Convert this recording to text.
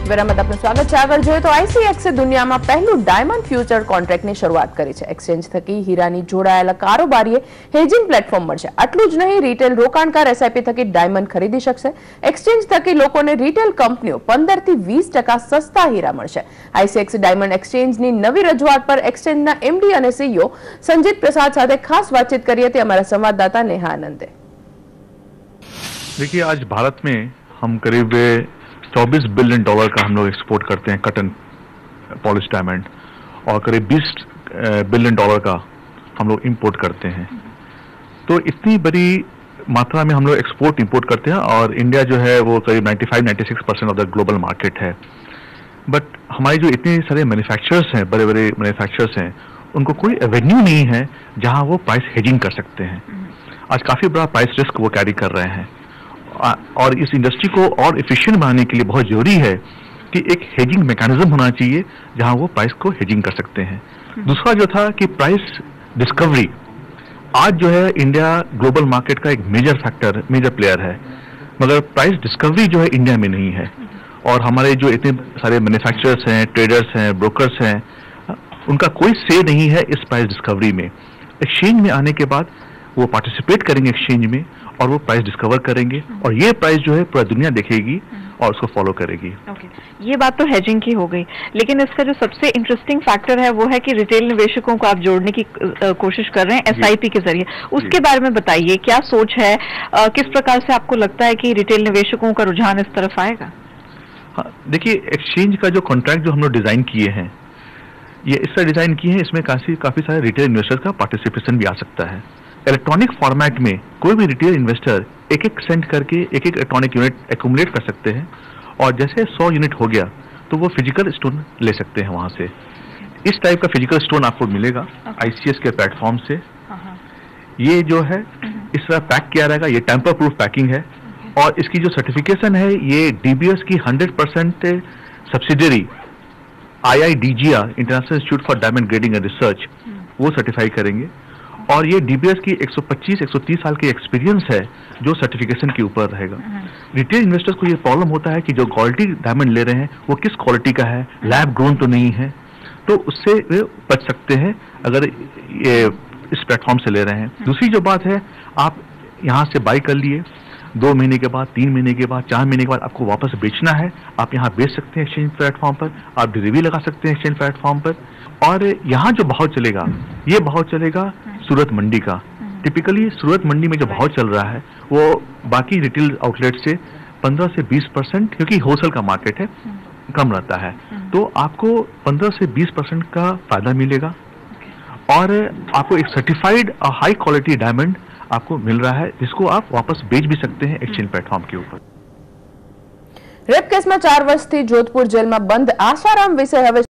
વેરામત આપનું સ્વાગત છે। આગળ જોઈએ તો ICEX દુનિયામાં પહેલું ડાયમંડ ફ્યુચર કોન્ટ્રાક્ટની શરૂઆત કરી છે। એક્સચેન્જ થકી હીરાની જોડાયેલા કારોબારીએ હેજિંગ પ્લેટફોર્મ મળશે। આટલું જ નહીં, રિટેલ રોકાણકાર SIP થકી ડાયમંડ ખરીદી શકશે। એક્સચેન્જ થકી લોકોને રિટેલ કંપનીઓ 15 થી 20% સસ્તા હીરા મળશે। ICEX ડાયમંડ એક્સચેન્જની નવી રજૂઆત પર એક્સચેન્જના MD અને CEO संजित प्रसाद साथ खास बातचीत करी थी हमारा संवाददाता नेहा आनंदे। देखिए, आज भारत में हम करीब 24 बिलियन डॉलर का हम लोग एक्सपोर्ट करते हैं कॉटन पॉलिश डायमंड, और करीब 20 बिलियन डॉलर का हम लोग इंपोर्ट करते हैं। तो इतनी बड़ी मात्रा में हम लोग एक्सपोर्ट इंपोर्ट करते हैं, और इंडिया जो है वो करीब 95-96% ऑफ द ग्लोबल मार्केट है। बट हमारे जो इतने सारे मैन्युफैक्चरर्स हैं, बड़े बड़े मैन्युफैक्चरर्स हैं, उनको कोई एवेन्यू नहीं है जहां वो प्राइस हेजिंग कर सकते हैं। आज काफी बड़ा प्राइस रिस्क वो कैरी कर रहे हैं, और इस इंडस्ट्री को और एफिशिएंट बनाने के लिए बहुत जरूरी है कि एक हेजिंग मैकेनिज्म होना चाहिए जहां वो प्राइस को हेजिंग कर सकते हैं। दूसरा जो था कि प्राइस डिस्कवरी, आज जो है इंडिया ग्लोबल मार्केट का एक मेजर फैक्टर, मेजर प्लेयर है, मगर प्राइस डिस्कवरी जो है इंडिया में नहीं है। और हमारे जो इतने सारे मैन्युफैक्चरर्स हैं, ट्रेडर्स हैं, ब्रोकर्स हैं, उनका कोई से नहीं है इस प्राइस डिस्कवरी में। एक्सचेंज में आने के बाद वो पार्टिसिपेट करेंगे एक्सचेंज में, और वो प्राइस डिस्कवर करेंगे, और ये प्राइस जो है पूरा दुनिया देखेगी और उसको फॉलो करेगी। ओके, ये बात तो हेजिंग की हो गई, लेकिन इसका जो सबसे इंटरेस्टिंग फैक्टर है वो है कि रिटेल निवेशकों को आप जोड़ने की कोशिश कर रहे हैं SIP के जरिए। उसके बारे में बताइए, क्या सोच है, किस प्रकार से आपको लगता है कि रिटेल निवेशकों का रुझान इस तरफ आएगा? हाँ, देखिए, एक्सचेंज का जो कॉन्ट्रैक्ट जो हम लोग डिजाइन किए हैं, ये इस तरह डिजाइन किए हैं, इसमें काफी सारे रिटेल इन्वेस्टर का पार्टिसिपेशन भी आ सकता है। इलेक्ट्रॉनिक फॉर्मेट में कोई भी रिटेल इन्वेस्टर एक सेंट करके एक इलेक्ट्रॉनिक यूनिट एक्यूमुलेट कर सकते हैं, और जैसे 100 यूनिट हो गया तो वो फिजिकल स्टोन ले सकते हैं वहां से। इस टाइप का फिजिकल स्टोन आपको मिलेगा ICEX के प्लेटफॉर्म से। ये जो है इस तरह पैक किया रहेगा, ये टेम्पर प्रूफ पैकिंग है, और इसकी जो सर्टिफिकेशन है ये DBS की 100% subsidiary IIDGR, international institute for diamond grading and research, वो सर्टिफाई करेंगे। और ये DBS की 125-130 साल की एक्सपीरियंस है जो सर्टिफिकेशन के ऊपर रहेगा। रिटेल इन्वेस्टर्स को ये प्रॉब्लम होता है कि जो क्वालिटी डायमंड ले रहे हैं वो किस क्वालिटी का है, लैब ग्रोन तो नहीं है, तो उससे वे बच सकते हैं अगर ये इस प्लेटफॉर्म से ले रहे हैं। दूसरी जो बात है, आप यहाँ से बाई कर लिए, 2 महीने के बाद, 3 महीने के बाद, 4 महीने के बाद आपको वापस बेचना है, आप यहाँ बेच सकते हैं एक्सचेंज प्लेटफॉर्म पर, आप डिलीवरी लगा सकते हैं एक्सचेंज प्लेटफॉर्म पर। और यहाँ जो भाव चलेगा, ये भाव चलेगा सूरत मंडी का। टिपिकली सूरत मंडी में जो भाव चल रहा है वो बाकी रिटेल आउटलेट से 15 से 20%, क्योंकि होलसेल का मार्केट है, कम रहता है। तो आपको 15 से 20% का फायदा मिलेगा, और आपको एक सर्टिफाइड हाई क्वालिटी डायमंड आपको मिल रहा है, जिसको आप वापस बेच भी सकते हैं एक्सचेंज प्लेटफॉर्म के ऊपर। रेप केस में 4 वर्षथी जोधपुर जेल में बंद आसाराम विषय हवे